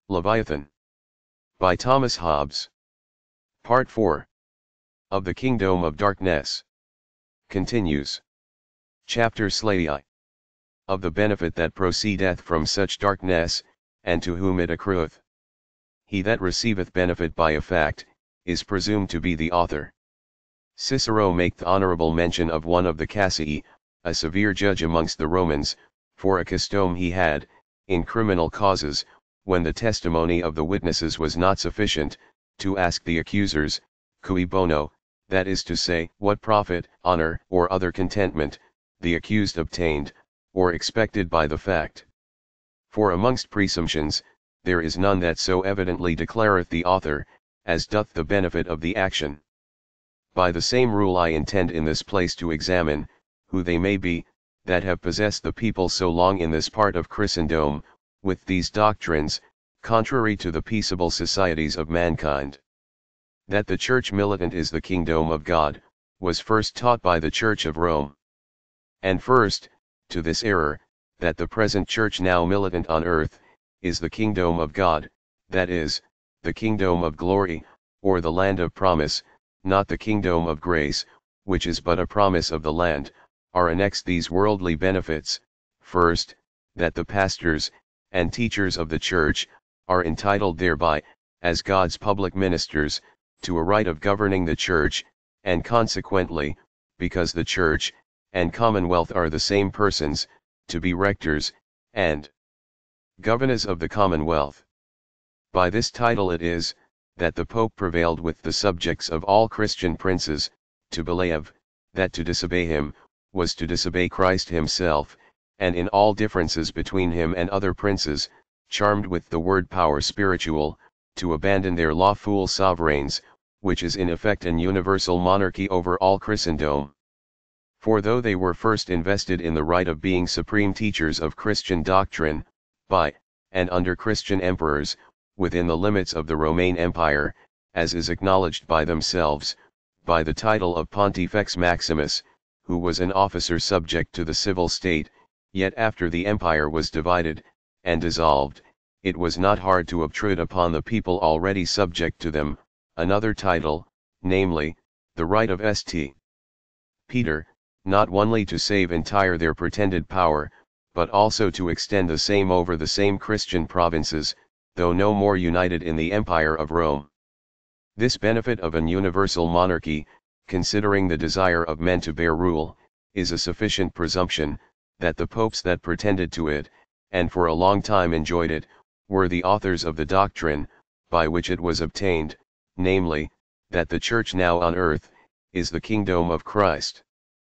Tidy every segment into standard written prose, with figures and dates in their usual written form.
Leviathan. By Thomas Hobbes. Part 4. Of the Kingdom of Darkness. Continues. Chapter Slai. Of the benefit that proceedeth from such darkness, and to whom it accrueth. He that receiveth benefit by a fact, is presumed to be the author. Cicero maketh honorable mention of one of the Cassii, a severe judge amongst the Romans, for a custom he had, in criminal causes, when the testimony of the witnesses was not sufficient, to ask the accusers, cui bono, that is to say, what profit, honor, or other contentment, the accused obtained, or expected by the fact. For amongst presumptions, there is none that so evidently declareth the author, as doth the benefit of the action. By the same rule I intend in this place to examine, who they may be, that have possessed the people so long in this part of Christendom, with these doctrines, contrary to the peaceable societies of mankind. That the Church militant is the kingdom of God, was first taught by the Church of Rome. And first, to this error, that the present Church now militant on earth, is the kingdom of God, that is, the kingdom of glory, or the land of promise, not the kingdom of grace, which is but a promise of the land, are annexed these worldly benefits. First, that the pastors, and teachers of the Church, are entitled thereby, as God's public ministers, to a right of governing the Church, and consequently, because the Church, and Commonwealth are the same persons, to be rectors, and governors of the Commonwealth. By this title it is, that the Pope prevailed with the subjects of all Christian princes, to believe, that to disobey him, was to disobey Christ himself, and in all differences between him and other princes, charmed with the word power spiritual, to abandon their lawful sovereigns, which is in effect an universal monarchy over all Christendom. For though they were first invested in the right of being supreme teachers of Christian doctrine, by, and under Christian emperors, within the limits of the Roman Empire, as is acknowledged by themselves, by the title of Pontifex Maximus, who was an officer subject to the civil state, yet after the empire was divided, and dissolved, it was not hard to obtrude upon the people already subject to them, another title, namely, the right of St. Peter, not only to save entire their pretended power, but also to extend the same over the same Christian provinces, though no more united in the empire of Rome. This benefit of an universal monarchy, considering the desire of men to bear rule, is a sufficient presumption, that the popes that pretended to it, and for a long time enjoyed it, were the authors of the doctrine, by which it was obtained, namely, that the Church now on earth, is the kingdom of Christ.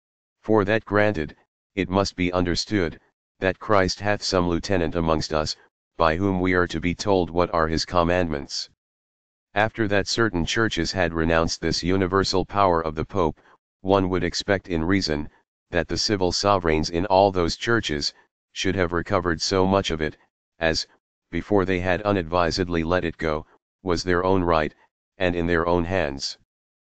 For that granted, it must be understood, that Christ hath some lieutenant amongst us, by whom we are to be told what are his commandments. After that certain churches had renounced this universal power of the Pope, one would expect in reason, that the civil sovereigns in all those churches, should have recovered so much of it, as, before they had unadvisedly let it go, was their own right, and in their own hands.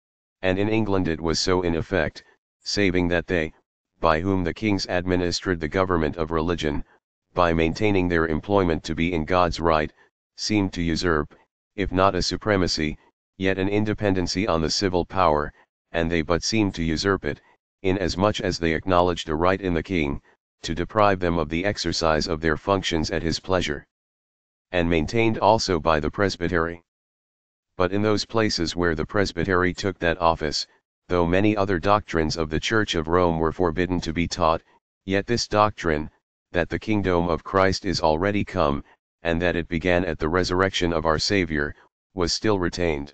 And in England it was so in effect, saving that they, by whom the kings administered the government of religion, by maintaining their employment to be in God's right, seemed to usurp, if not a supremacy, yet an independency on the civil power, and they but seemed to usurp it, inasmuch as they acknowledged a right in the king, to deprive them of the exercise of their functions at his pleasure. And maintained also by the presbytery. But in those places where the presbytery took that office, though many other doctrines of the Church of Rome were forbidden to be taught, yet this doctrine, that the kingdom of Christ is already come, and that it began at the resurrection of our Savior, was still retained.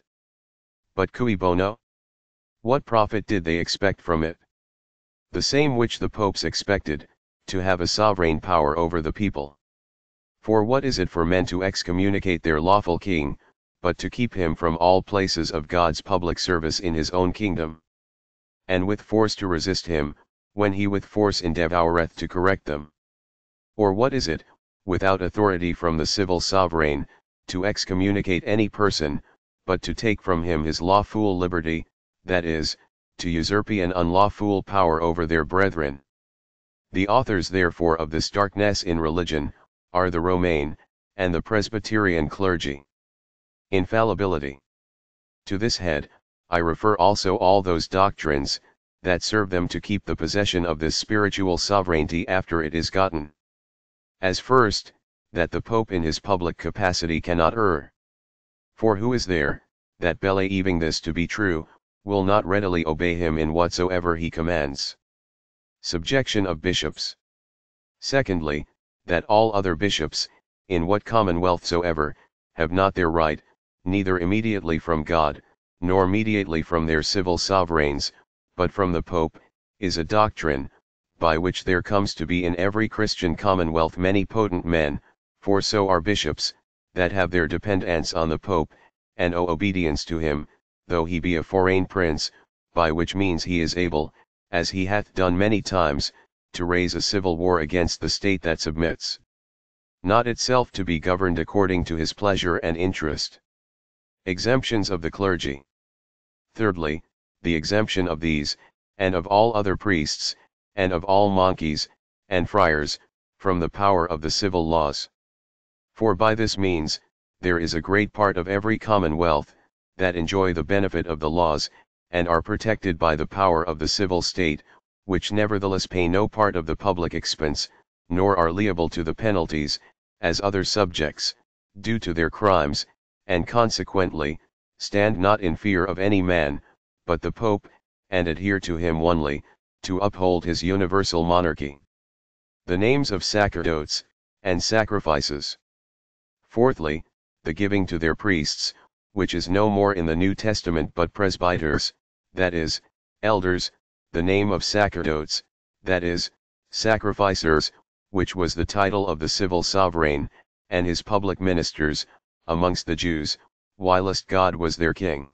But cui bono? What profit did they expect from it? The same which the popes expected, to have a sovereign power over the people. For what is it for men to excommunicate their lawful king, but to keep him from all places of God's public service in his own kingdom? And with force to resist him, when he with force endeavoureth to correct them? Or what is it, without authority from the civil sovereign, to excommunicate any person, but to take from him his lawful liberty, that is, to usurp an unlawful power over their brethren? The authors therefore of this darkness in religion, are the Roman, and the Presbyterian clergy. Infallibility. To this head, I refer also all those doctrines, that serve them to keep the possession of this spiritual sovereignty after it is gotten. As first, that the Pope in his public capacity cannot err. For who is there, that believing this to be true, will not readily obey him in whatsoever he commands? Subjection of bishops. Secondly, that all other bishops, in what commonwealth soever, have not their right, neither immediately from God, nor mediately from their civil sovereigns, but from the Pope, is a doctrine, by which there comes to be in every Christian commonwealth many potent men, for so are bishops, that have their dependence on the Pope, and owe obedience to him, though he be a foreign prince, by which means he is able, as he hath done many times, to raise a civil war against the state that submits not itself to be governed according to his pleasure and interest. Exemptions of the clergy. Thirdly, the exemption of these, and of all other priests, and of all monkeys, and friars, from the power of the civil laws. For by this means, there is a great part of every commonwealth, that enjoy the benefit of the laws, and are protected by the power of the civil state, which nevertheless pay no part of the public expense, nor are liable to the penalties, as other subjects, due to their crimes, and consequently, stand not in fear of any man, but the Pope, and adhere to him only, to uphold his universal monarchy. The names of sacerdotes, and sacrifices. Fourthly, the giving to their priests, which is no more in the New Testament but presbyters, that is, elders, the name of sacerdotes, that is, sacrificers, which was the title of the civil sovereign, and his public ministers, amongst the Jews, whilst God was their king.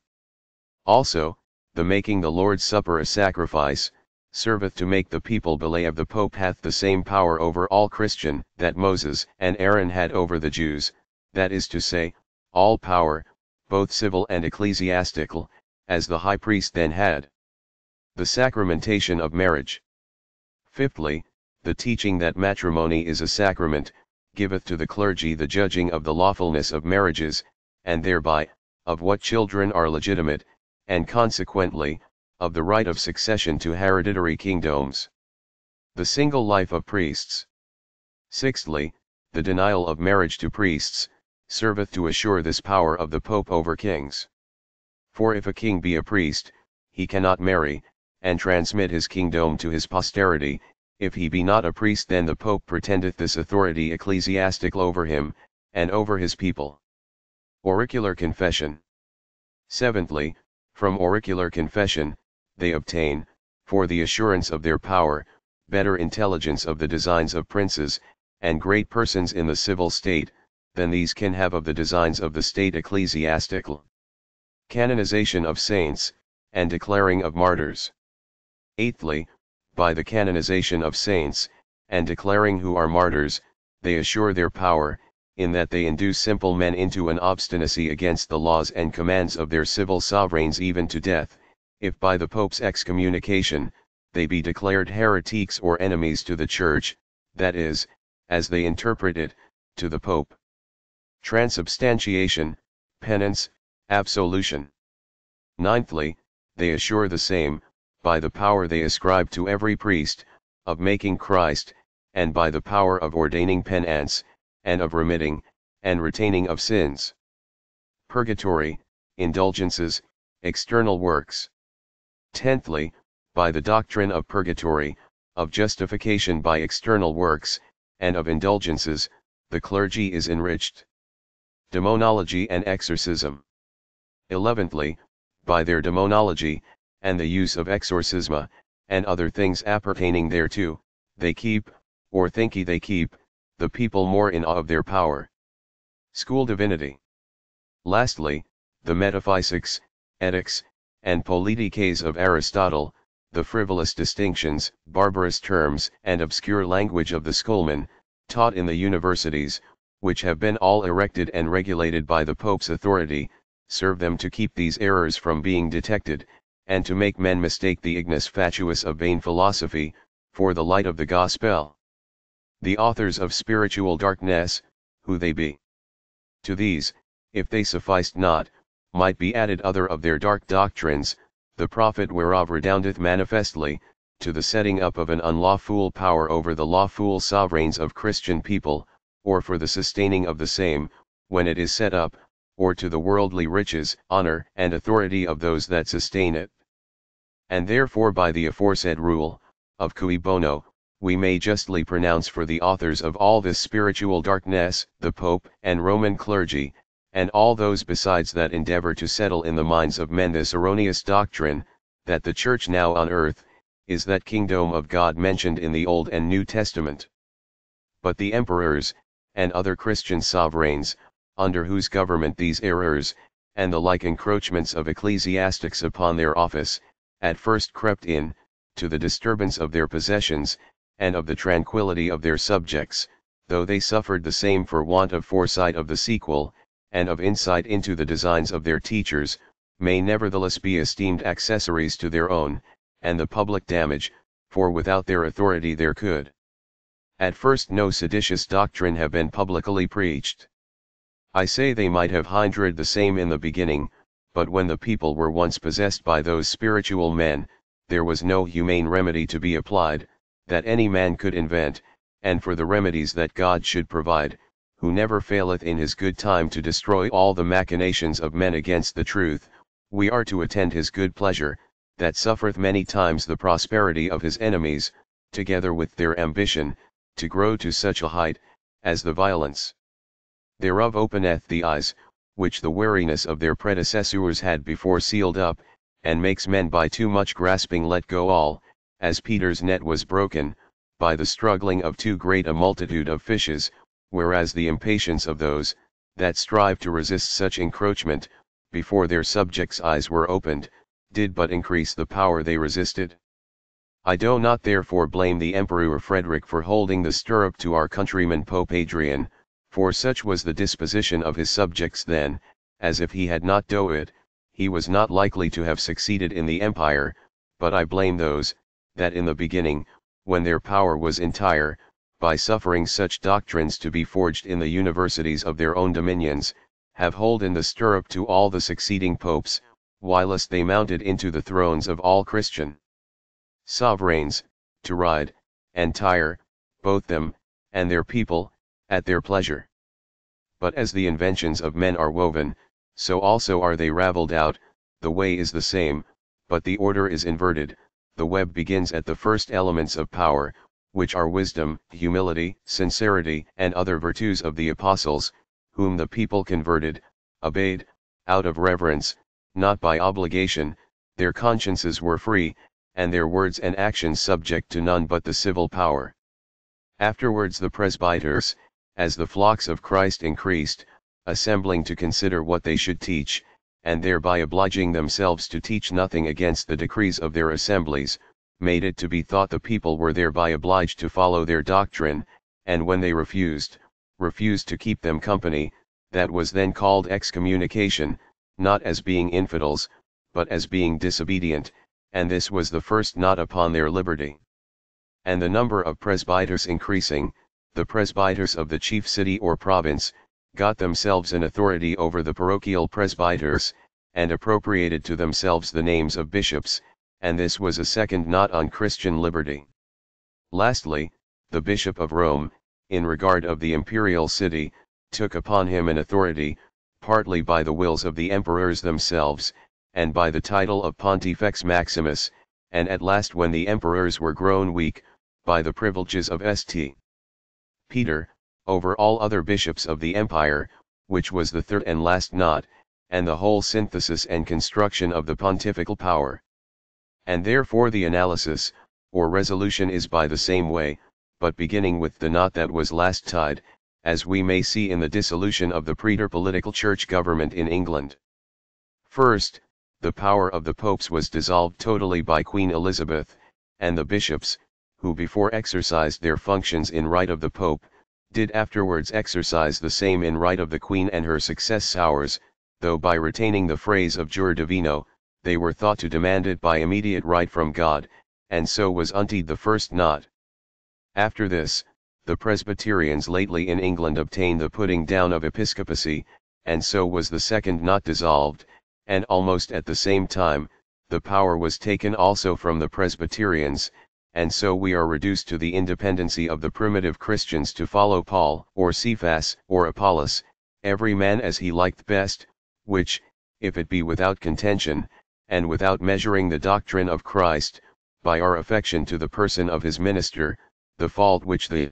Also, the making the Lord's Supper a sacrifice, serveth to make the people believe the Pope hath the same power over all Christian that Moses and Aaron had over the Jews, that is to say, all power, both civil and ecclesiastical, as the high priest then had. The sacramentation of marriage. Fifthly, the teaching that matrimony is a sacrament, giveth to the clergy the judging of the lawfulness of marriages, and thereby, of what children are legitimate, and consequently, of the right of succession to hereditary kingdoms. The single life of priests. Sixthly, the denial of marriage to priests, serveth to assure this power of the Pope over kings. For if a king be a priest, he cannot marry, and transmit his kingdom to his posterity. If he be not a priest, then the Pope pretendeth this authority ecclesiastical over him, and over his people. Auricular confession. Seventhly, from auricular confession, they obtain, for the assurance of their power, better intelligence of the designs of princes, and great persons in the civil state, than these can have of the designs of the state ecclesiastical. Canonization of saints, and declaring of martyrs. Eighthly, by the canonization of saints, and declaring who are martyrs, they assure their power, in that they induce simple men into an obstinacy against the laws and commands of their civil sovereigns even to death, if by the Pope's excommunication, they be declared heretics or enemies to the Church, that is, as they interpret it, to the Pope. Transubstantiation, penance, absolution. Ninthly, they assure the same, by the power they ascribe to every priest, of making Christ, and by the power of ordaining penance, and of remitting, and retaining of sins. Purgatory, indulgences, external works. Tenthly, by the doctrine of purgatory, of justification by external works, and of indulgences, the clergy is enriched. Demonology and exorcism. 11thly, by their demonology, and the use of exorcisma, and other things appertaining thereto, they keep, or think ye they keep, the people more in awe of their power. School divinity. Lastly, the metaphysics, ethics, and politiques of Aristotle, the frivolous distinctions, barbarous terms, and obscure language of the schoolmen, taught in the universities, which have been all erected and regulated by the Pope's authority, serve them to keep these errors from being detected, and to make men mistake the ignis fatuus of vain philosophy, for the light of the gospel. The authors of spiritual darkness, who they be. To these, if they sufficed not, might be added other of their dark doctrines, the profit whereof redoundeth manifestly, to the setting up of an unlawful power over the lawful sovereigns of Christian people, or for the sustaining of the same, when it is set up, or to the worldly riches, honor, and authority of those that sustain it. And therefore by the aforesaid rule, of cui bono, we may justly pronounce for the authors of all this spiritual darkness, the Pope and Roman clergy, and all those besides that endeavor to settle in the minds of men this erroneous doctrine, that the Church now on earth, is that kingdom of God mentioned in the Old and New Testament. But the emperors, and other Christian sovereigns, under whose government these errors, and the like encroachments of ecclesiastics upon their office, at first crept in, to the disturbance of their possessions, and of the tranquillity of their subjects, though they suffered the same for want of foresight of the sequel, and of insight into the designs of their teachers, may nevertheless be esteemed accessories to their own, and the public damage, for without their authority there could at first no seditious doctrine have been publicly preached. I say they might have hindered the same in the beginning, but when the people were once possessed by those spiritual men, there was no humane remedy to be applied, that any man could invent, and for the remedies that God should provide, who never faileth in his good time to destroy all the machinations of men against the truth, we are to attend his good pleasure, that suffereth many times the prosperity of his enemies, together with their ambition, to grow to such a height, as the violence thereof openeth the eyes, which the weariness of their predecessors had before sealed up, and makes men by too much grasping let go all, as Peter's net was broken, by the struggling of too great a multitude of fishes, whereas the impatience of those, that strive to resist such encroachment, before their subjects' eyes were opened, did but increase the power they resisted. I do not therefore blame the Emperor Frederick for holding the stirrup to our countryman Pope Adrian, for such was the disposition of his subjects then, as if he had not do it, he was not likely to have succeeded in the empire, but I blame those, that in the beginning, when their power was entire, by suffering such doctrines to be forged in the universities of their own dominions, have holden the stirrup to all the succeeding popes, whilst they mounted into the thrones of all Christian sovereigns, to ride, and tire, both them, and their people, at their pleasure. But as the inventions of men are woven, so also are they ravelled out, the way is the same, but the order is inverted, the web begins at the first elements of power, which are wisdom, humility, sincerity, and other virtues of the apostles, whom the people converted, obeyed, out of reverence, not by obligation, their consciences were free, and their words and actions subject to none but the civil power. Afterwards the presbyters, as the flocks of Christ increased, assembling to consider what they should teach, and thereby obliging themselves to teach nothing against the decrees of their assemblies, made it to be thought the people were thereby obliged to follow their doctrine, and when they refused to keep them company, that was then called excommunication, not as being infidels, but as being disobedient, and this was the first knot upon their liberty. And the number of presbyters increasing, the presbyters of the chief city or province, got themselves an authority over the parochial presbyters, and appropriated to themselves the names of bishops, and this was a second knot on Christian liberty. Lastly, the Bishop of Rome, in regard of the imperial city, took upon him an authority, partly by the wills of the emperors themselves, and by the title of Pontifex Maximus, and at last when the emperors were grown weak, by the privileges of St. Peter, over all other bishops of the empire, which was the third and last knot, and the whole synthesis and construction of the pontifical power. And therefore the analysis, or resolution is by the same way, but beginning with the knot that was last tied, as we may see in the dissolution of the preter-political church government in England. First, the power of the popes was dissolved totally by Queen Elizabeth, and the bishops, who before exercised their functions in right of the pope, did afterwards exercise the same in right of the queen and her successors, though by retaining the phrase of jure divino, they were thought to demand it by immediate right from God, and so was untied the first knot. After this, the Presbyterians lately in England obtained the putting down of episcopacy, and so was the second not dissolved, and almost at the same time, the power was taken also from the Presbyterians, and so we are reduced to the independency of the primitive Christians to follow Paul, or Cephas, or Apollos, every man as he liked best, which, if it be without contention, and without measuring the doctrine of Christ, by our affection to the person of his minister, the fault which the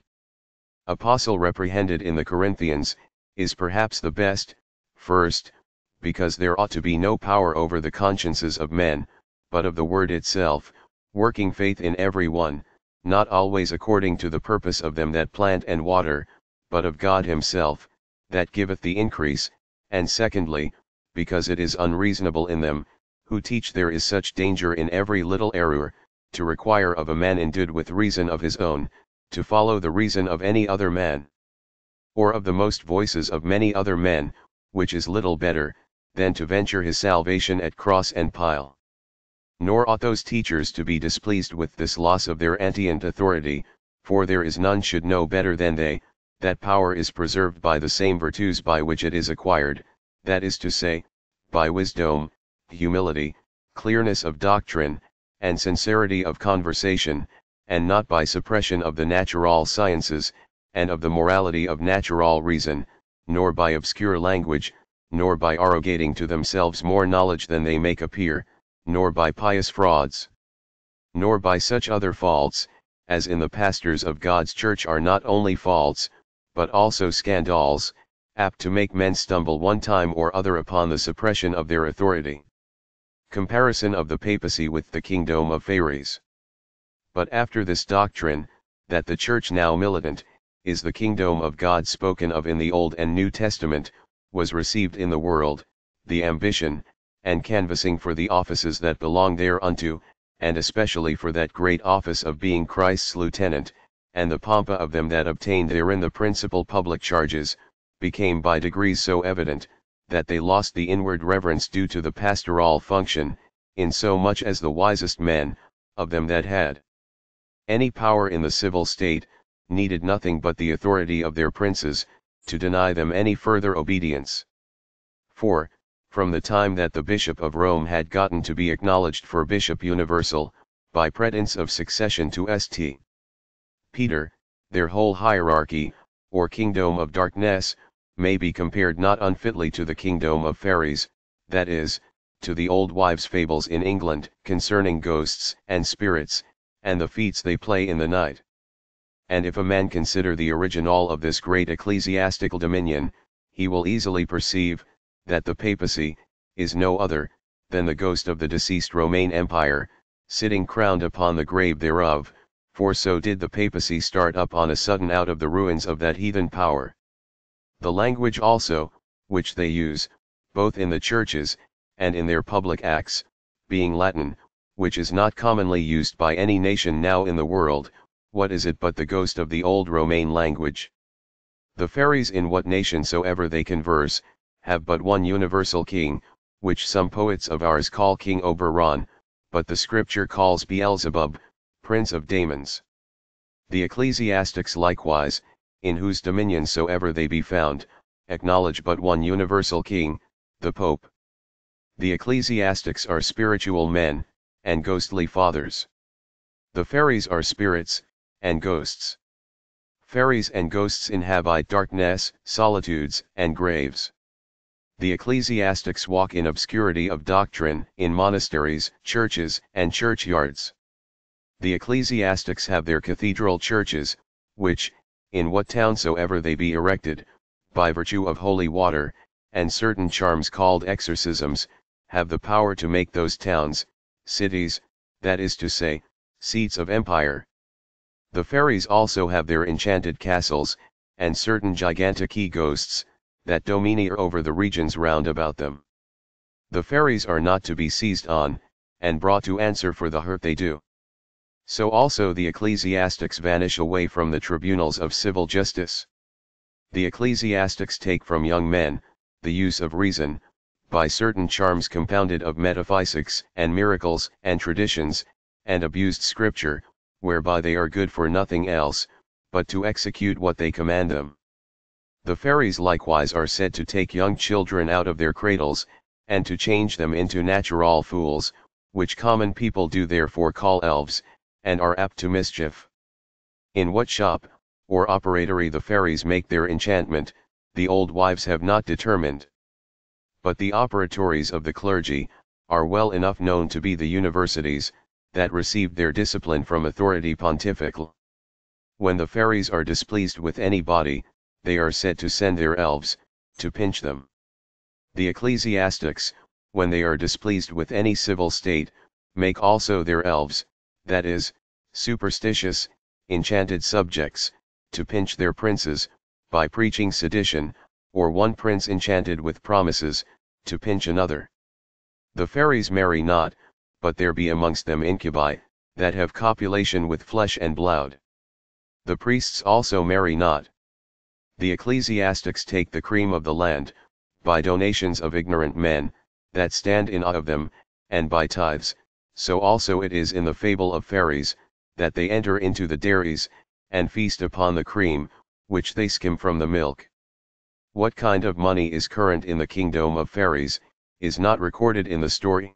Apostle reprehended in the Corinthians, is perhaps the best, first, because there ought to be no power over the consciences of men, but of the word itself, working faith in every one, not always according to the purpose of them that plant and water, but of God himself, that giveth the increase, and secondly, because it is unreasonable in them, who teach there is such danger in every little error, to require of a man endued with reason of his own, to follow the reason of any other man, or of the most voices of many other men, which is little better, than to venture his salvation at cross and pile. Nor ought those teachers to be displeased with this loss of their antient authority, for there is none should know better than they, that power is preserved by the same virtues by which it is acquired, that is to say, by wisdom, humility, clearness of doctrine, and sincerity of conversation, and not by suppression of the natural sciences, and of the morality of natural reason, nor by obscure language, nor by arrogating to themselves more knowledge than they make appear, nor by pious frauds, nor by such other faults, as in the pastors of God's church are not only faults, but also scandals, apt to make men stumble one time or other upon the suppression of their authority. Comparison of the papacy with the kingdom of Pharisees. But after this doctrine, that the church now militant, is the kingdom of God spoken of in the Old and New Testament, was received in the world, the ambition, and canvassing for the offices that belong thereunto, and especially for that great office of being Christ's lieutenant, and the pompa of them that obtained therein the principal public charges, became by degrees so evident, that they lost the inward reverence due to the pastoral function, in so much as the wisest men, of them that had any power in the civil state, needed nothing but the authority of their princes, to deny them any further obedience. For, from the time that the Bishop of Rome had gotten to be acknowledged for Bishop Universal, by pretence of succession to St. Peter, their whole hierarchy, or kingdom of darkness, may be compared not unfitly to the kingdom of fairies, that is, to the old wives' fables in England concerning ghosts and spirits, and the feats they play in the night. And if a man consider the original of this great ecclesiastical dominion, he will easily perceive, that the papacy, is no other, than the ghost of the deceased Roman Empire, sitting crowned upon the grave thereof, for so did the papacy start up on a sudden out of the ruins of that heathen power. The language also, which they use, both in the churches, and in their public acts, being Latin, which is not commonly used by any nation now in the world, what is it but the ghost of the old Roman language? The Pharisees in what nation soever they converse, have but one universal king, which some poets of ours call King Oberon, but the scripture calls Beelzebub, prince of demons. The ecclesiastics likewise, in whose dominion soever they be found, acknowledge but one universal king, the Pope. The ecclesiastics are spiritual men, and ghostly fathers. The Pharisees are spirits, and ghosts. Pharisees and ghosts inhabit darkness, solitudes, and graves. The ecclesiastics walk in obscurity of doctrine, in monasteries, churches, and churchyards. The ecclesiastics have their cathedral churches, which, in what town soever they be erected, by virtue of holy water, and certain charms called exorcisms, have the power to make those towns, cities, that is to say, seats of empire. The Pharisees also have their enchanted castles, and certain gigantic ghosts, that domineer over the regions round about them. The Pharisees are not to be seized on, and brought to answer for the hurt they do. So also the ecclesiastics vanish away from the tribunals of civil justice. The ecclesiastics take from young men, the use of reason, by certain charms compounded of metaphysics, and miracles, and traditions, and abused scripture, whereby they are good for nothing else, but to execute what they command them. The fairies likewise are said to take young children out of their cradles, and to change them into natural fools, which common people do therefore call elves, and are apt to mischief. In what shop, or operatory the fairies make their enchantment, the old wives have not determined. But the operatories of the clergy, are well enough known to be the universities, that received their discipline from authority pontifical. When the fairies are displeased with any body, they are said to send their elves, to pinch them. The ecclesiastics, when they are displeased with any civil state, make also their elves, that is, superstitious, enchanted subjects, to pinch their princes, by preaching sedition, or one prince enchanted with promises, to pinch another. The fairies marry not, but there be amongst them incubi, that have copulation with flesh and blood. The priests also marry not. The ecclesiastics take the cream of the land, by donations of ignorant men, that stand in awe of them, and by tithes, so also it is in the fable of fairies, that they enter into the dairies, and feast upon the cream, which they skim from the milk. What kind of money is current in the kingdom of fairies, is not recorded in the story.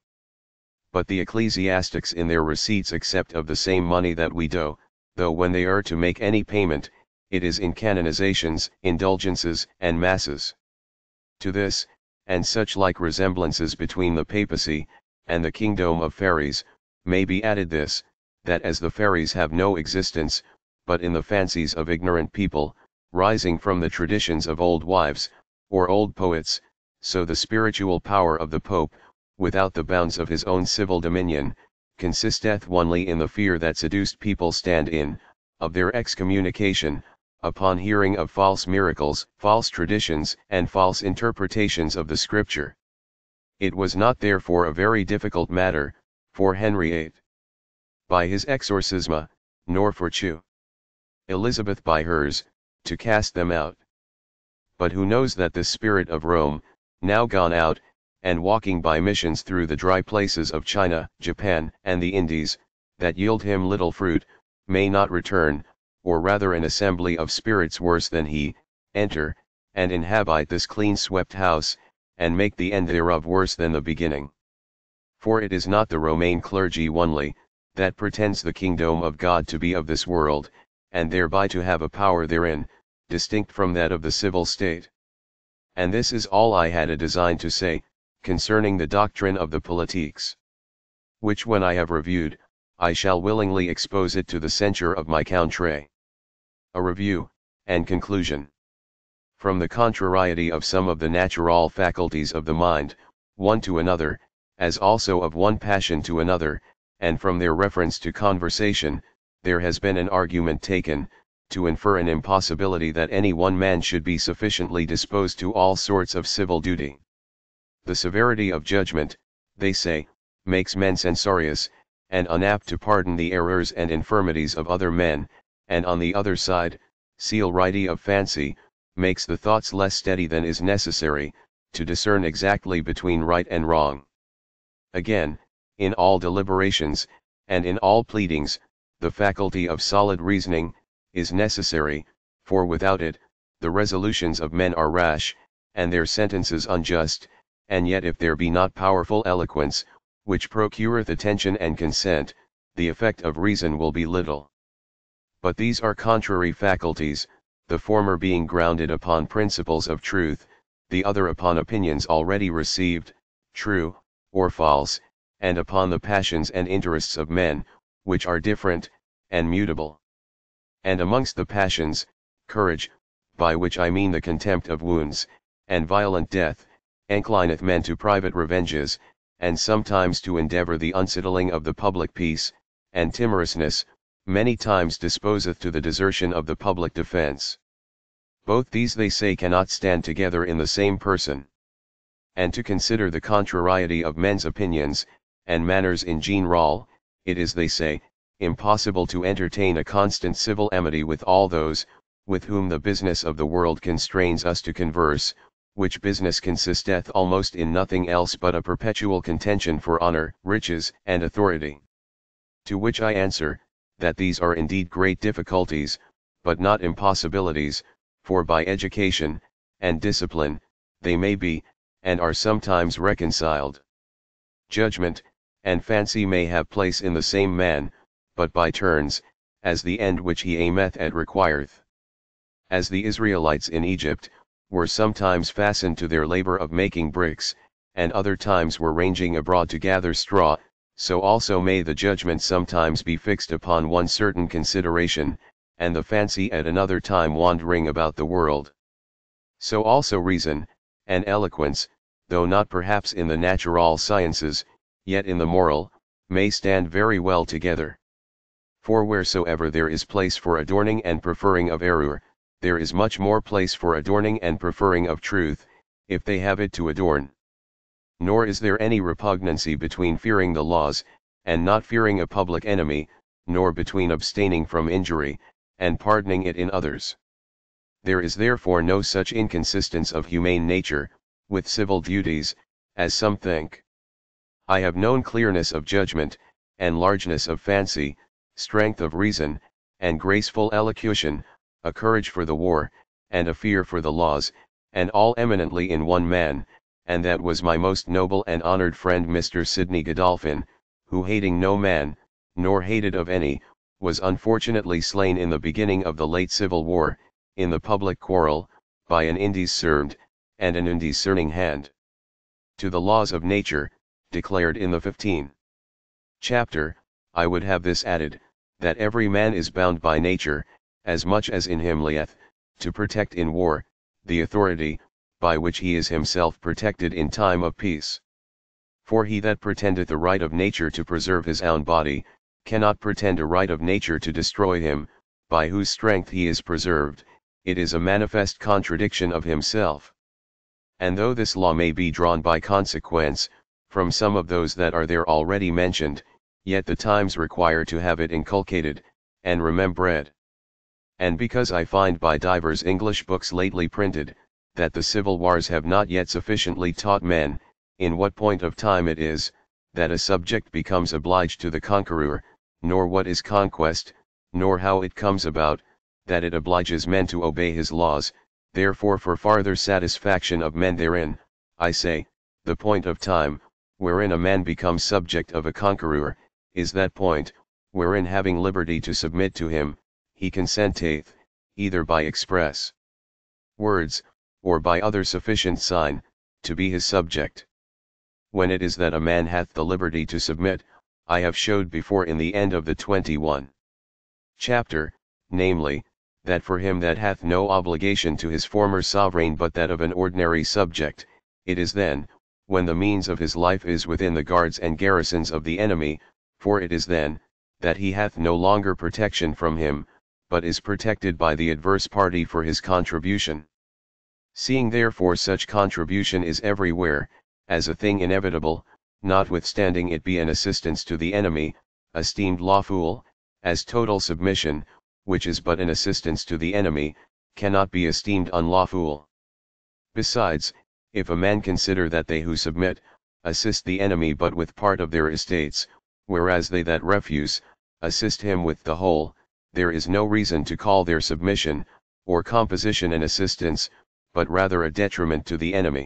But the ecclesiastics in their receipts accept of the same money that we do, though when they are to make any payment, it is in canonizations, indulgences, and masses. To this, and such like resemblances between the papacy, and the kingdom of fairies, may be added this, that as the fairies have no existence, but in the fancies of ignorant people, rising from the traditions of old wives, or old poets, so the spiritual power of the Pope, without the bounds of his own civil dominion, consisteth only in the fear that seduced people stand in, of their excommunication, upon hearing of false miracles, false traditions, and false interpretations of the Scripture. It was not therefore a very difficult matter, for Henry VIII. By his exorcisma, nor for Elizabeth by hers, to cast them out. But who knows that this spirit of Rome, now gone out, and walking by missions through the dry places of China, Japan, and the Indies, that yield him little fruit, may not return, or rather an assembly of spirits worse than he, enter, and inhabit this clean-swept house, and make the end thereof worse than the beginning. For it is not the Roman clergy only, that pretends the kingdom of God to be of this world, and thereby to have a power therein, distinct from that of the civil state. And this is all I had a design to say, concerning the doctrine of the politiques. Which when I have reviewed, I shall willingly expose it to the censure of my country. A review, and conclusion. From the contrariety of some of the natural faculties of the mind, one to another, as also of one passion to another, and from their reference to conversation, there has been an argument taken, to infer an impossibility that any one man should be sufficiently disposed to all sorts of civil duty. The severity of judgment, they say, makes men censorious, and unapt to pardon the errors and infirmities of other men, and on the other side, celerity of fancy, makes the thoughts less steady than is necessary, to discern exactly between right and wrong. Again, in all deliberations, and in all pleadings, the faculty of solid reasoning, is necessary, for without it, the resolutions of men are rash, and their sentences unjust, and yet if there be not powerful eloquence, which procureth attention and consent, the effect of reason will be little. But these are contrary faculties, the former being grounded upon principles of truth, the other upon opinions already received, true, or false, and upon the passions and interests of men, which are different, and mutable. And amongst the passions, courage, by which I mean the contempt of wounds, and violent death, inclineth men to private revenges, and sometimes to endeavor the unsettling of the public peace, and timorousness, many times disposeth to the desertion of the public defense. Both these they say cannot stand together in the same person. And to consider the contrariety of men's opinions, and manners in general, it is, they say, impossible to entertain a constant civil amity with all those, with whom the business of the world constrains us to converse, which business consisteth almost in nothing else but a perpetual contention for honor, riches, and authority. To which I answer, that these are indeed great difficulties, but not impossibilities, for by education, and discipline, they may be, and are sometimes reconciled. Judgment, and fancy may have place in the same man, but by turns, as the end which he aimeth at requireth. As the Israelites in Egypt, were sometimes fastened to their labor of making bricks, and other times were ranging abroad to gather straw, so also may the judgment sometimes be fixed upon one certain consideration, and the fancy at another time wandering about the world. So also reason, and eloquence, though not perhaps in the natural sciences, yet in the moral, may stand very well together. For wheresoever there is place for adorning and preferring of error, there is much more place for adorning and preferring of truth, if they have it to adorn. Nor is there any repugnancy between fearing the laws, and not fearing a public enemy, nor between abstaining from injury, and pardoning it in others. There is therefore no such inconsistence of humane nature, with civil duties, as some think. I have known clearness of judgment, and largeness of fancy, strength of reason, and graceful elocution, a courage for the war, and a fear for the laws, and all eminently in one man, and that was my most noble and honored friend Mr. Sidney Godolphin, who hating no man, nor hated of any, was unfortunately slain in the beginning of the late Civil War, in the public quarrel, by an undiscerned, and an undiscerning hand. To the laws of nature, declared in the 15th chapter, I would have this added, that every man is bound by nature, as much as in him lieth, to protect in war, the authority, by which he is himself protected in time of peace. For he that pretendeth a right of nature to preserve his own body, cannot pretend a right of nature to destroy him, by whose strength he is preserved, it is a manifest contradiction of himself. And though this law may be drawn by consequence, from some of those that are there already mentioned, yet the times require to have it inculcated, and remembered. And because I find by divers English books lately printed, that the civil wars have not yet sufficiently taught men, in what point of time it is, that a subject becomes obliged to the conqueror, nor what is conquest, nor how it comes about, that it obliges men to obey his laws, therefore for farther satisfaction of men therein, I say, the point of time, wherein a man becomes subject of a conqueror, is that point, wherein having liberty to submit to him, he consenteth, either by express words, or by other sufficient sign, to be his subject. When it is that a man hath the liberty to submit, I have showed before in the end of the 21st chapter, namely, that for him that hath no obligation to his former sovereign but that of an ordinary subject, it is then, when the means of his life is within the guards and garrisons of the enemy, for it is then, that he hath no longer protection from him, but is protected by the adverse party for his contribution. Seeing therefore such contribution is everywhere, as a thing inevitable, notwithstanding it be an assistance to the enemy, esteemed lawful, as total submission, which is but an assistance to the enemy, cannot be esteemed unlawful. Besides, if a man consider that they who submit, assist the enemy but with part of their estates, whereas they that refuse, assist him with the whole, there is no reason to call their submission, or composition an assistance, but rather a detriment to the enemy.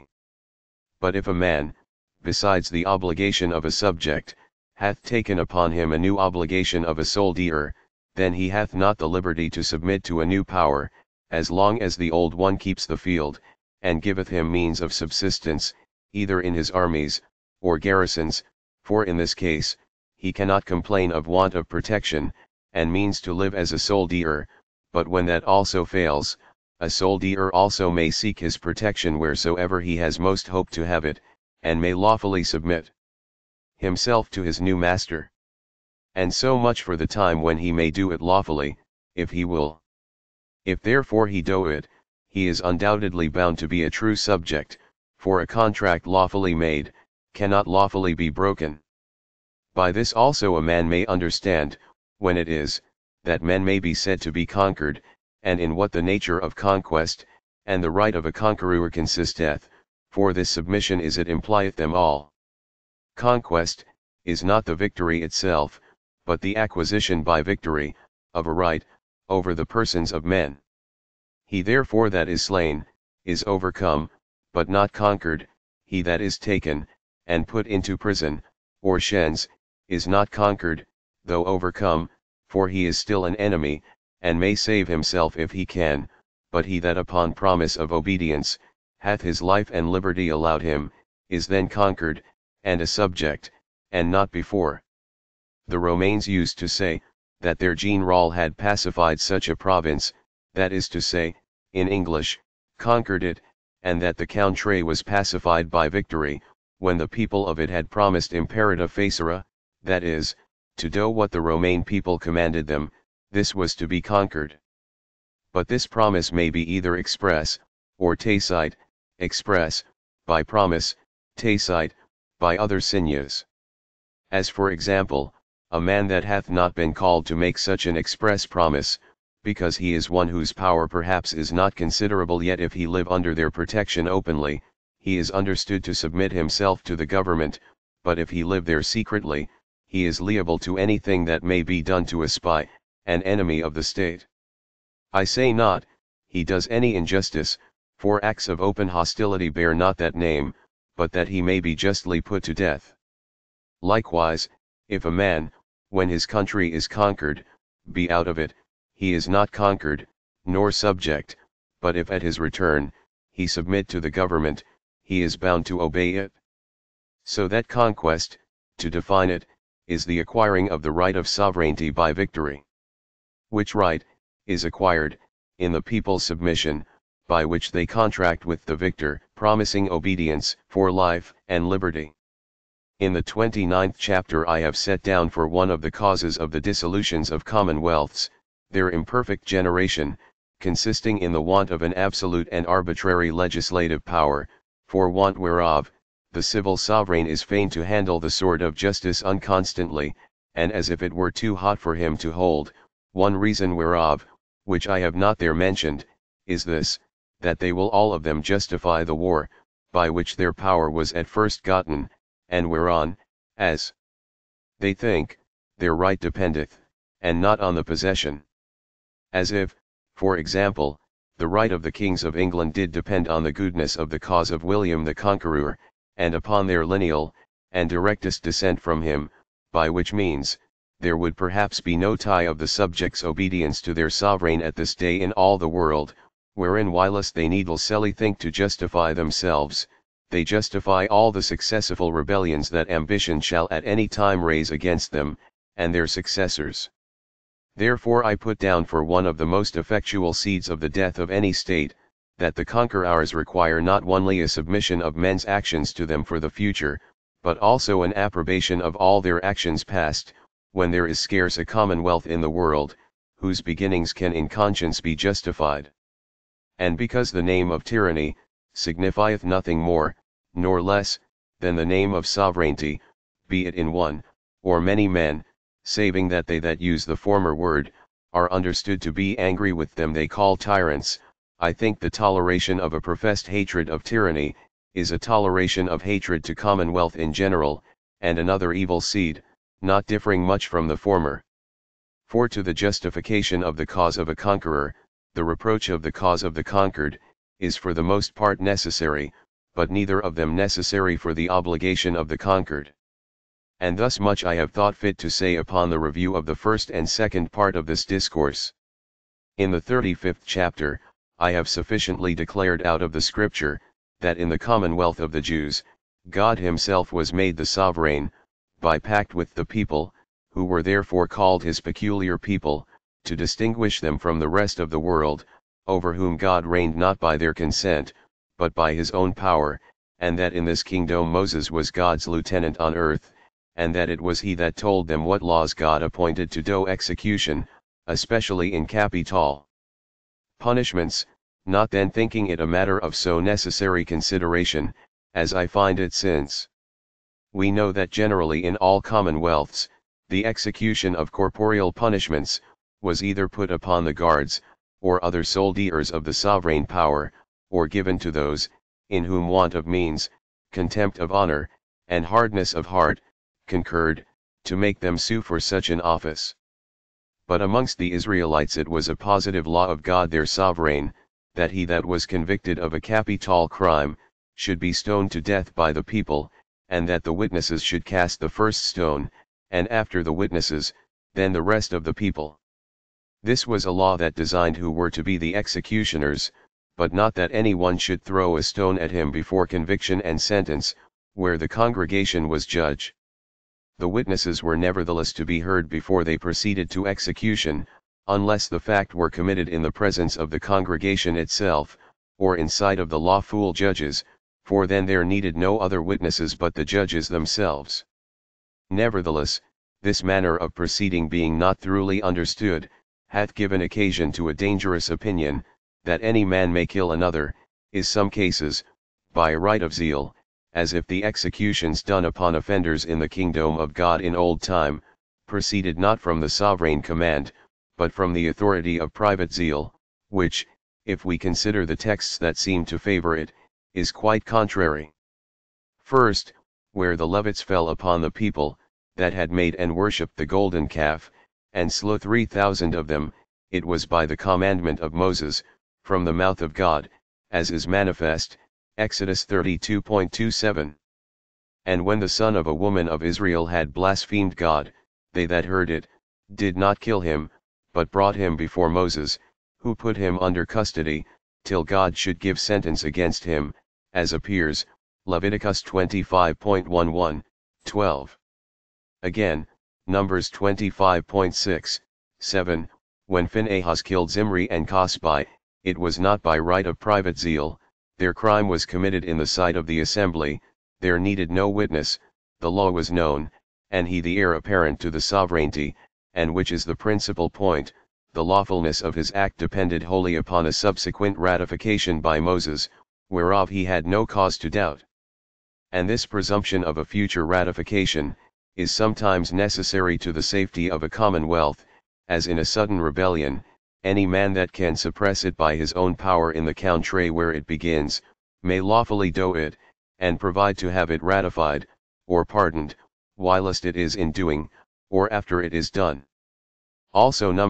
But if a man, besides the obligation of a subject, hath taken upon him a new obligation of a soldier, then he hath not the liberty to submit to a new power, as long as the old one keeps the field, and giveth him means of subsistence, either in his armies, or garrisons, for in this case, he cannot complain of want of protection, and means to live as a soldier, but when that also fails, a soldier also may seek his protection wheresoever he has most hope to have it, and may lawfully submit himself to his new master. And so much for the time when he may do it lawfully, if he will. If therefore he do it, he is undoubtedly bound to be a true subject, for a contract lawfully made, cannot lawfully be broken. By this also a man may understand, when it is, that men may be said to be conquered, and in what the nature of conquest, and the right of a conqueror consisteth, for this submission is it implieth them all. Conquest, is not the victory itself, but the acquisition by victory, of a right, over the persons of men. He therefore that is slain, is overcome, but not conquered. He that is taken, and put into prison, or shens, is not conquered, though overcome, for he is still an enemy, and may save himself if he can, but he that upon promise of obedience, hath his life and liberty allowed him, is then conquered, and a subject, and not before. The Romains used to say, that their general had pacified such a province, that is to say, in English, conquered it, and that the country was pacified by victory, when the people of it had promised imperative facere, that is, to do what the Roman people commanded them, this was to be conquered. But this promise may be either express, or tacite. Express, by promise; tacite, by other signs. As for example, a man that hath not been called to make such an express promise, because he is one whose power perhaps is not considerable, yet if he live under their protection openly, he is understood to submit himself to the government, but if he live there secretly, he is liable to anything that may be done to a spy, an enemy of the state. I say not, he does any injustice, for acts of open hostility bear not that name, but that he may be justly put to death. Likewise, if a man, when his country is conquered, be out of it, he is not conquered, nor subject, but if at his return, he submit to the government, he is bound to obey it. So that conquest, to define it, is the acquiring of the right of sovereignty by victory. Which right, is acquired, in the people's submission, by which they contract with the victor, promising obedience, for life and liberty. In the 29th chapter I have set down for one of the causes of the dissolutions of commonwealths, their imperfect generation, consisting in the want of an absolute and arbitrary legislative power, for want whereof, the civil sovereign is fain to handle the sword of justice unconstantly, and as if it were too hot for him to hold. One reason whereof, which I have not there mentioned, is this, that they will all of them justify the war, by which their power was at first gotten, and whereon, as they think, their right dependeth, and not on the possession. As if, for example, the right of the kings of England did depend on the goodness of the cause of William the Conqueror, and upon their lineal, and directest descent from him, by which means, there would perhaps be no tie of the subjects' obedience to their sovereign at this day in all the world, wherein whilst they needlessly think to justify themselves, they justify all the successive rebellions that ambition shall at any time raise against them, and their successors. Therefore I put down for one of the most effectual seeds of the death of any state, that the conquerors require not only a submission of men's actions to them for the future, but also an approbation of all their actions past, when there is scarce a commonwealth in the world, whose beginnings can in conscience be justified. And because the name of tyranny, signifieth nothing more, nor less, than the name of sovereignty, be it in one, or many men, saving that they that use the former word, are understood to be angry with them they call tyrants, I think the toleration of a professed hatred of tyranny, is a toleration of hatred to commonwealth in general, and another evil seed, not differing much from the former. For to the justification of the cause of a conqueror, the reproach of the cause of the conquered, is for the most part necessary, but neither of them necessary for the obligation of the conquered. And thus much I have thought fit to say upon the review of the first and second part of this discourse. In the 35th chapter, I have sufficiently declared out of the Scripture, that in the commonwealth of the Jews, God himself was made the sovereign, by pact with the people, who were therefore called his peculiar people, to distinguish them from the rest of the world, over whom God reigned not by their consent, but by his own power, and that in this kingdom Moses was God's lieutenant on earth, and that it was he that told them what laws God appointed to do execution, especially in capital punishments, not then thinking it a matter of so necessary consideration, as I find it since. We know that generally in all commonwealths, the execution of corporeal punishments, was either put upon the guards, or other soldiers of the sovereign power, or given to those, in whom want of means, contempt of honor, and hardness of heart, concurred, to make them sue for such an office. But amongst the Israelites it was a positive law of God their sovereign, that he that was convicted of a capital crime, should be stoned to death by the people, and that the witnesses should cast the first stone, and after the witnesses, then the rest of the people. This was a law that designed who were to be the executioners, but not that any one should throw a stone at him before conviction and sentence, where the congregation was judge. The witnesses were nevertheless to be heard before they proceeded to execution, unless the fact were committed in the presence of the congregation itself, or in sight of the lawful judges, for then there needed no other witnesses but the judges themselves. Nevertheless, this manner of proceeding being not thoroughly understood, hath given occasion to a dangerous opinion, that any man may kill another, is some cases, by a right of zeal, as if the executions done upon offenders in the kingdom of God in old time, proceeded not from the sovereign command, but from the authority of private zeal, which, if we consider the texts that seem to favor it, is quite contrary. First, where the Levites fell upon the people, that had made and worshipped the golden calf, and slew 3,000 of them, it was by the commandment of Moses, from the mouth of God, as is manifest, Exodus 32:27. And when the son of a woman of Israel had blasphemed God, they that heard it, did not kill him, but brought him before Moses, who put him under custody, till God should give sentence against him, as appears, Leviticus 25:11, 12. Again, Numbers 25:6, 7, when Phinehas killed Zimri and Cosbi, it was not by right of private zeal, their crime was committed in the sight of the assembly, there needed no witness, the law was known, and he the heir apparent to the sovereignty, and which is the principal point, the lawfulness of his act depended wholly upon a subsequent ratification by Moses, whereof he had no cause to doubt. And this presumption of a future ratification, is sometimes necessary to the safety of a commonwealth, as in a sudden rebellion, any man that can suppress it by his own power in the country where it begins, may lawfully do it, and provide to have it ratified, or pardoned, whilst it is in doing, or after it is done. Also Num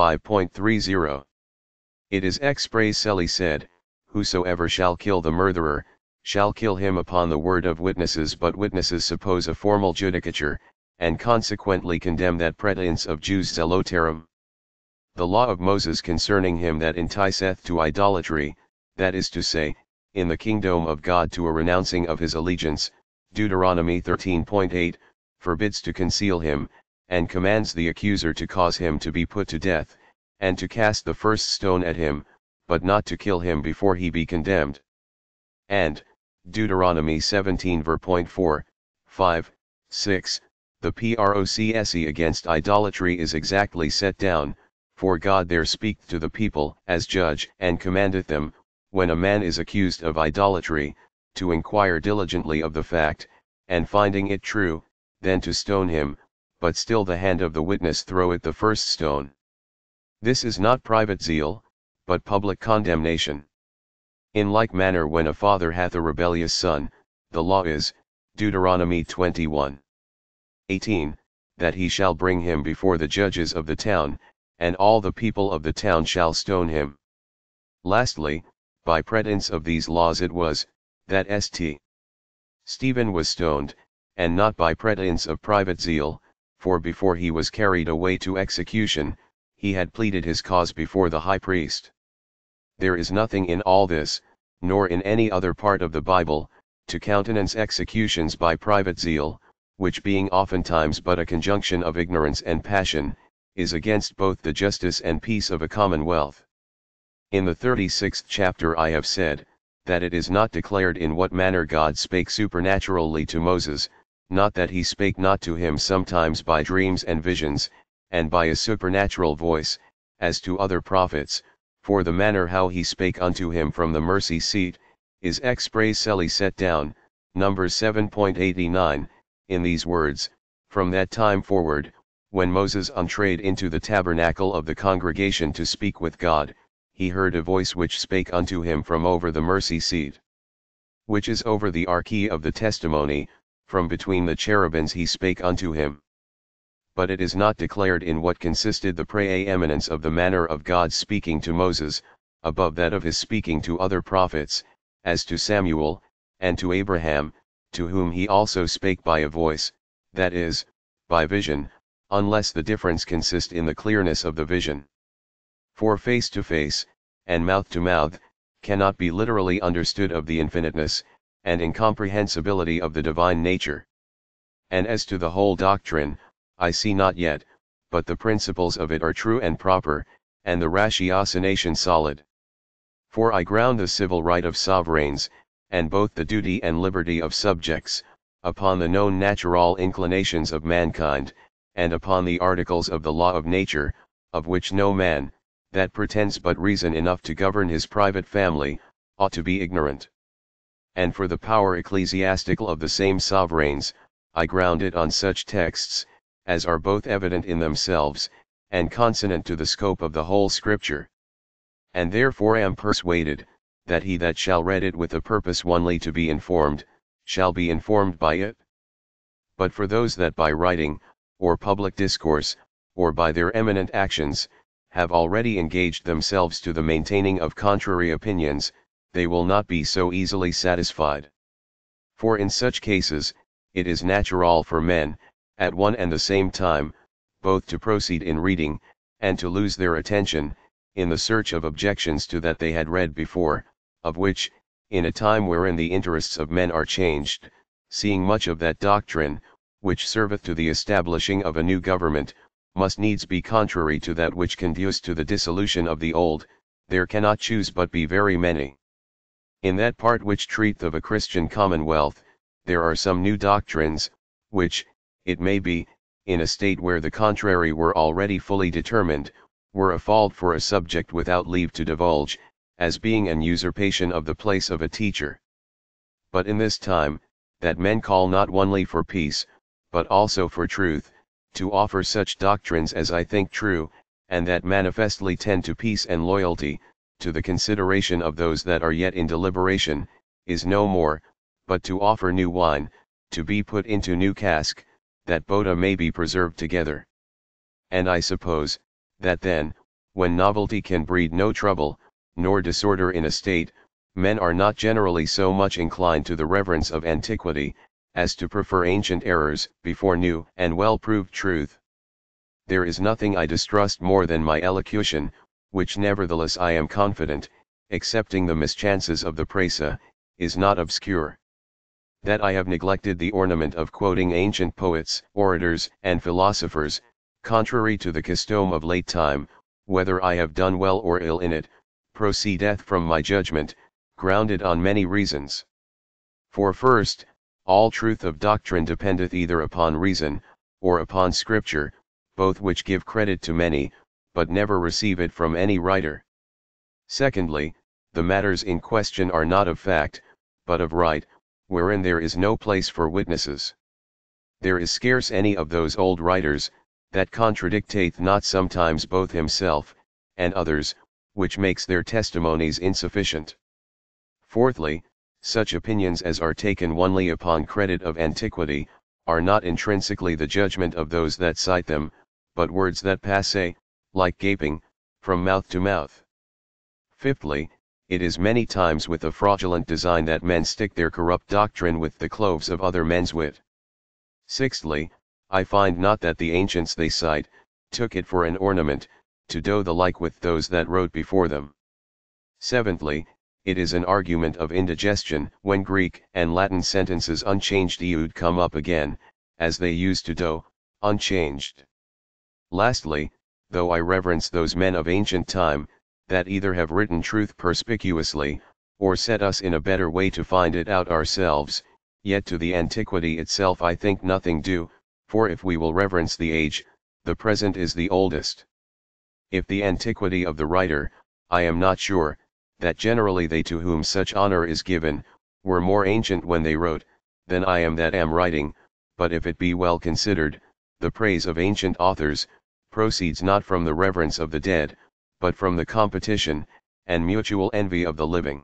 35:30. It is expressly said, whosoever shall kill the murderer, shall kill him upon the word of witnesses, but witnesses suppose a formal judicature, and consequently condemn that pretense of Jews zeloterum. The law of Moses concerning him that enticeth to idolatry, that is to say, in the kingdom of God to a renouncing of his allegiance, Deuteronomy 13:8, forbids to conceal him, and commands the accuser to cause him to be put to death, and to cast the first stone at him, but not to kill him before he be condemned. And, Deuteronomy 17:4, 5, 6, the process against idolatry is exactly set down, for God there speaketh to the people as judge, and commandeth them, when a man is accused of idolatry, to inquire diligently of the fact, and finding it true, then to stone him, but still the hand of the witness throweth the first stone. This is not private zeal, but public condemnation. In like manner when a father hath a rebellious son, the law is, Deuteronomy 21:18, that he shall bring him before the judges of the town, and all the people of the town shall stone him. Lastly, by pretense of these laws it was, that St. Stephen was stoned, and not by pretense of private zeal, for before he was carried away to execution, he had pleaded his cause before the high priest. There is nothing in all this, nor in any other part of the Bible, to countenance executions by private zeal, which being oftentimes but a conjunction of ignorance and passion, is against both the justice and peace of a commonwealth. In the 36th chapter I have said, that it is not declared in what manner God spake supernaturally to Moses, not that he spake not to him sometimes by dreams and visions, and by a supernatural voice, as to other prophets, for the manner how he spake unto him from the mercy seat, is expressly set down, Numbers 7:89, in these words, from that time forward, when Moses entrade into the tabernacle of the congregation to speak with God, he heard a voice which spake unto him from over the mercy seat, which is over the ark of the testimony, from between the cherubims he spake unto him. but it is not declared in what consisted the preeminence of the manner of God's speaking to Moses, above that of his speaking to other prophets, as to Samuel, and to Abraham, to whom he also spake by a voice, that is, by vision, unless the difference consist in the clearness of the vision. For face to face, and mouth to mouth, cannot be literally understood of the infiniteness, and incomprehensibility of the divine nature. And as to the whole doctrine, I see not yet, but the principles of it are true and proper, and the ratiocination solid. For I ground the civil right of sovereigns, and both the duty and liberty of subjects, upon the known natural inclinations of mankind, and upon the articles of the law of nature, of which no man, that pretends but reason enough to govern his private family, ought to be ignorant. And for the power ecclesiastical of the same sovereigns, I ground it on such texts, as are both evident in themselves, and consonant to the scope of the whole Scripture. And therefore am persuaded, that he that shall read it with a purpose only to be informed, shall be informed by it. But for those that by writing, or public discourse, or by their eminent actions, have already engaged themselves to the maintaining of contrary opinions, they will not be so easily satisfied. For in such cases, it is natural for men, at one and the same time, both to proceed in reading, and to lose their attention, in the search of objections to that they had read before, of which, in a time wherein the interests of men are changed, seeing much of that doctrine, which serveth to the establishing of a new government, must needs be contrary to that which conduce to the dissolution of the old, there cannot choose but be very many. In that part which treateth of a Christian commonwealth, there are some new doctrines, which, it may be, in a state where the contrary were already fully determined, were a fault for a subject without leave to divulge, as being an usurpation of the place of a teacher. But in this time, that men call not only for peace, but also for truth, to offer such doctrines as I think true, and that manifestly tend to peace and loyalty, to the consideration of those that are yet in deliberation, is no more, but to offer new wine, to be put into new cask, that both may be preserved together. And I suppose, that then, when novelty can breed no trouble, nor disorder in a state, men are not generally so much inclined to the reverence of antiquity, as to prefer ancient errors before new and well-proved truth. There is nothing I distrust more than my elocution, which nevertheless I am confident, excepting the mischances of the presa, is not obscure. That I have neglected the ornament of quoting ancient poets, orators, and philosophers, contrary to the custom of late time, whether I have done well or ill in it, proceedeth from my judgment, grounded on many reasons. For first, all truth of doctrine dependeth either upon reason, or upon Scripture, both which give credit to many, but never receive it from any writer. Secondly, the matters in question are not of fact, but of right, wherein there is no place for witnesses. There is scarce any of those old writers, that contradicteth not sometimes both himself, and others, which makes their testimonies insufficient. Fourthly, such opinions as are taken only upon credit of antiquity, are not intrinsically the judgment of those that cite them, but words that pass, like gaping, from mouth to mouth. Fifthly, it is many times with a fraudulent design that men stick their corrupt doctrine with the cloves of other men's wit. Sixthly, I find not that the ancients they cite, took it for an ornament, to do the like with those that wrote before them. Seventhly, it is an argument of indigestion when Greek and Latin sentences unchanged would come up again, as they used to do, unchanged. Lastly, though I reverence those men of ancient time, that either have written truth perspicuously, or set us in a better way to find it out ourselves, yet to the antiquity itself I think nothing due, for if we will reverence the age, the present is the oldest. If the antiquity of the writer, I am not sure, that generally they to whom such honor is given, were more ancient when they wrote, than I am that am writing, but if it be well considered, the praise of ancient authors, proceeds not from the reverence of the dead, but from the competition, and mutual envy of the living.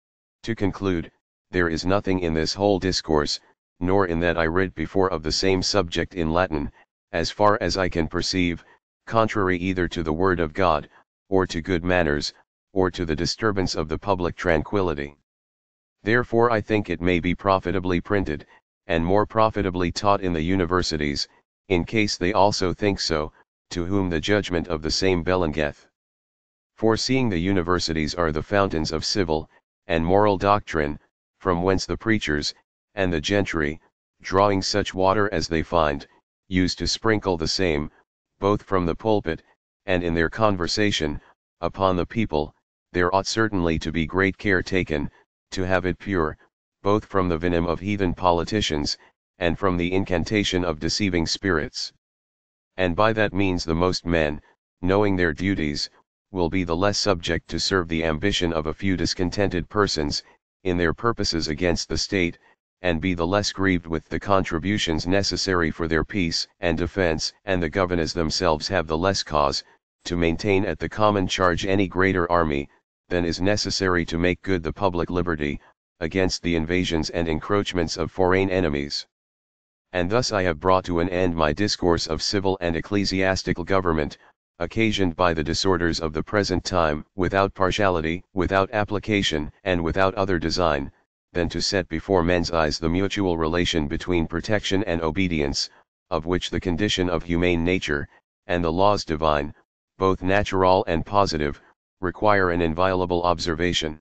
To conclude, there is nothing in this whole discourse, nor in that I read before of the same subject in Latin, as far as I can perceive, contrary either to the word of God, or to good manners, or to the disturbance of the public tranquillity. Therefore I think it may be profitably printed, and more profitably taught in the universities, in case they also think so, to whom the judgment of the same belongeth. For seeing the universities are the fountains of civil and moral doctrine, from whence the preachers, and the gentry, drawing such water as they find, use to sprinkle the same, both from the pulpit, and in their conversation, upon the people, there ought certainly to be great care taken, to have it pure, both from the venom of heathen politicians, and from the incantation of deceiving spirits. And by that means the most men, knowing their duties, will be the less subject to serve the ambition of a few discontented persons, in their purposes against the state, and be the less grieved with the contributions necessary for their peace and defense, and the governors themselves have the less cause, to maintain at the common charge any greater army, than is necessary to make good the public liberty, against the invasions and encroachments of foreign enemies. And thus I have brought to an end my discourse of civil and ecclesiastical government, occasioned by the disorders of the present time, without partiality, without application, and without other design, than to set before men's eyes the mutual relation between protection and obedience, of which the condition of humane nature, and the laws divine, both natural and positive, require an inviolable observation.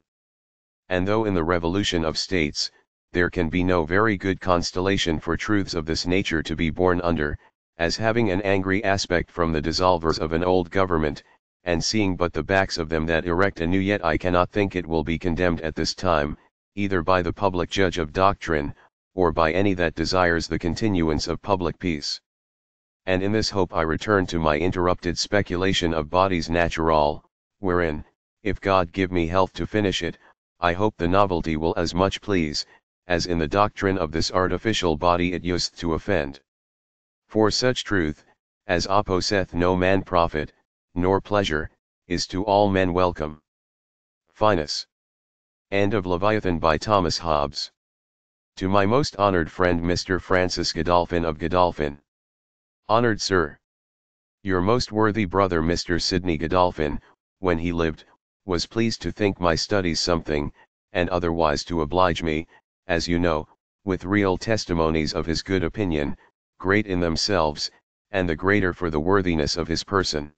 And though in the revolution of states, there can be no very good constellation for truths of this nature to be borne under, as having an angry aspect from the dissolvers of an old government, and seeing but the backs of them that erect a new, yet I cannot think it will be condemned at this time, either by the public judge of doctrine, or by any that desires the continuance of public peace. And in this hope I return to my interrupted speculation of bodies natural, wherein, if God give me health to finish it, I hope the novelty will as much please, as in the doctrine of this artificial body it useth to offend. For such truth, as opposeth no man profit, nor pleasure, is to all men welcome. Finis. End of Leviathan by Thomas Hobbes. To my most honored friend Mr. Francis Godolphin of Godolphin. Honored Sir. Your most worthy brother Mr. Sidney Godolphin, when he lived, was pleased to think my studies something, and otherwise to oblige me, as you know, with real testimonies of his good opinion, great in themselves, and the greater for the worthiness of his person.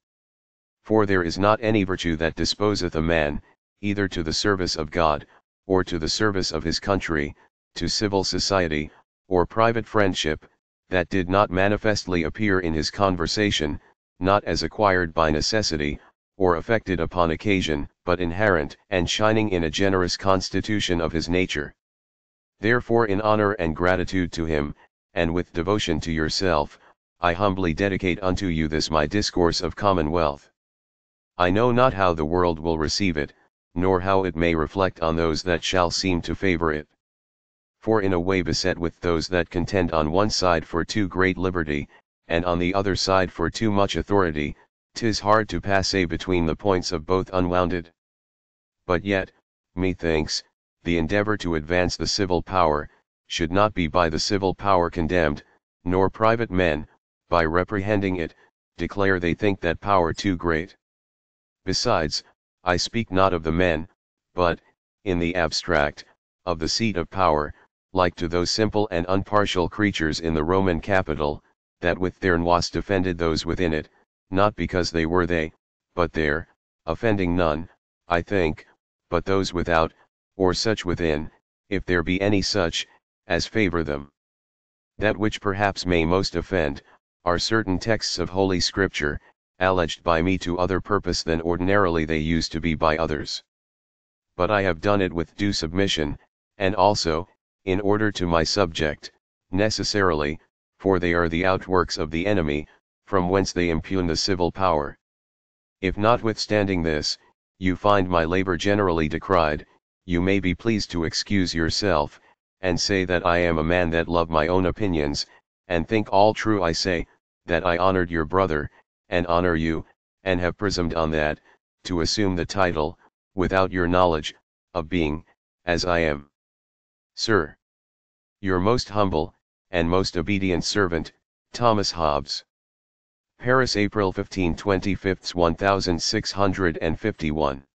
For there is not any virtue that disposeth a man, either to the service of God, or to the service of his country, to civil society, or private friendship, that did not manifestly appear in his conversation, not as acquired by necessity, or affected upon occasion, but inherent and shining in a generous constitution of his nature. Therefore in honor and gratitude to him, and with devotion to yourself, I humbly dedicate unto you this my discourse of commonwealth. I know not how the world will receive it, nor how it may reflect on those that shall seem to favor it. For in a way beset with those that contend on one side for too great liberty, and on the other side for too much authority, 'tis hard to pass between the points of both unwounded. But yet, methinks, the endeavor to advance the civil power, should not be by the civil power condemned, nor private men, by reprehending it, declare they think that power too great. Besides, I speak not of the men, but, in the abstract, of the seat of power, like to those simple and unpartial creatures in the Roman Capitol, that with their nous defended those within it, not because they were they, but there, offending none, I think, but those without, or such within, if there be any such, as favor them. That which perhaps may most offend, are certain texts of Holy Scripture, alleged by me to other purpose than ordinarily they used to be by others. But I have done it with due submission, and also, in order to my subject, necessarily, for they are the outworks of the enemy, from whence they impugn the civil power. If notwithstanding this, you find my labor generally decried, you may be pleased to excuse yourself, and say that I am a man that love my own opinions, and think all true I say, that I honored your brother, and honor you, and have presumed on that, to assume the title, without your knowledge, of being, as I am. Sir, your most humble, and most obedient servant, Thomas Hobbes. Paris, April 15, 25, 1651.